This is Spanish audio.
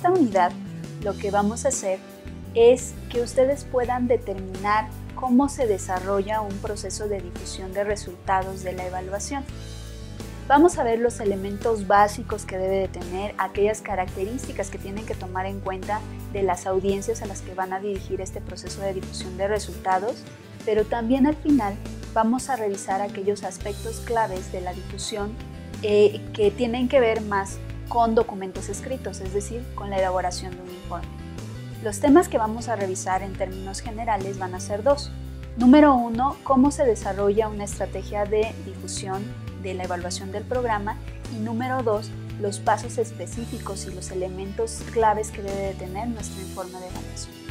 esta unidad lo que vamos a hacer es que ustedes puedan determinar cómo se desarrolla un proceso de difusión de resultados de la evaluación. Vamos a ver los elementos básicos que debe de tener, aquellas características que tienen que tomar en cuenta de las audiencias a las que van a dirigir este proceso de difusión de resultados, pero también al final vamos a revisar aquellos aspectos claves de la difusión que tienen que ver más con documentos escritos, es decir, con la elaboración de un informe. Los temas que vamos a revisar en términos generales van a ser dos. Número 1, cómo se desarrolla una estrategia de difusión de la evaluación del programa, y número 2, los pasos específicos y los elementos claves que debe de tener nuestro informe de evaluación.